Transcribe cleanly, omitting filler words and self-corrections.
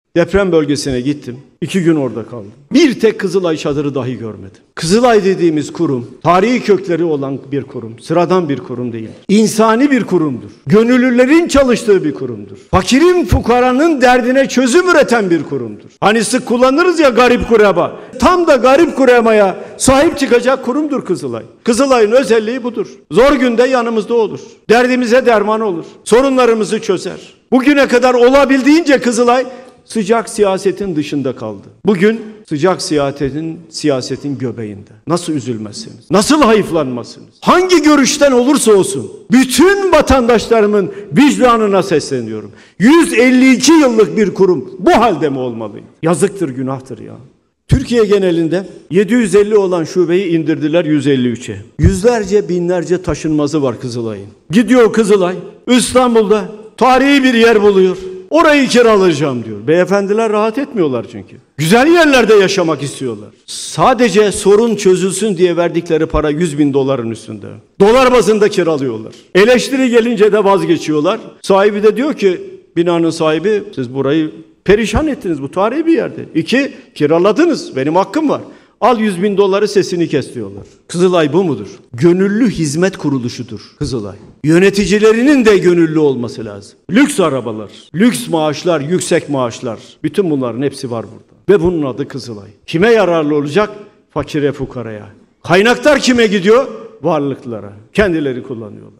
Deprem bölgesine gittim. 2 gün orada kaldım. Bir tek Kızılay çadırı dahi görmedim. Kızılay dediğimiz kurum, tarihi kökleri olan bir kurum. Sıradan bir kurum değil. İnsani bir kurumdur. Gönüllülerin çalıştığı bir kurumdur. Fakirin, fukaranın derdine çözüm üreten bir kurumdur. Hani sık kullanırız ya garip kureba. Tam da garip kurebaya sahip çıkacak kurumdur Kızılay. Kızılay'ın özelliği budur. Zor günde yanımızda olur. Derdimize derman olur. Sorunlarımızı çözer. Bugüne kadar olabildiğince Kızılay sıcak siyasetin dışında kaldı. Bugün sıcak siyasetin göbeğinde. Nasıl üzülmezsiniz? Nasıl hayıflanmazsınız? Hangi görüşten olursa olsun bütün vatandaşlarımın vicdanına sesleniyorum. 152 yıllık bir kurum bu halde mi olmalı? Yazıktır, günahtır ya. Türkiye genelinde 750 olan şubeyi indirdiler 153'e. Yüzlerce, binlerce taşınmazı var Kızılay'ın. Gidiyor Kızılay, İstanbul'da tarihi bir yer buluyor. Orayı kiralayacağım diyor. Beyefendiler rahat etmiyorlar çünkü. Güzel yerlerde yaşamak istiyorlar. Sadece sorun çözülsün diye verdikleri para 100.000 doların üstünde. Dolar bazında kiralıyorlar. Eleştiri gelince de vazgeçiyorlar. Sahibi de diyor ki, binanın sahibi, siz burayı perişan ettiniz, bu tarihi bir yerde. 2, kiraladınız, benim hakkım var. Al 100.000 doları, sesini kes diyorlar. Kızılay bu mudur? Gönüllü hizmet kuruluşudur Kızılay. Yöneticilerinin de gönüllü olması lazım. Lüks arabalar, lüks maaşlar, yüksek maaşlar. Bütün bunların hepsi var burada. Ve bunun adı Kızılay. Kime yararlı olacak? Fakire, fukaraya. Kaynaklar kime gidiyor? Varlıklara. Kendileri kullanıyorlar.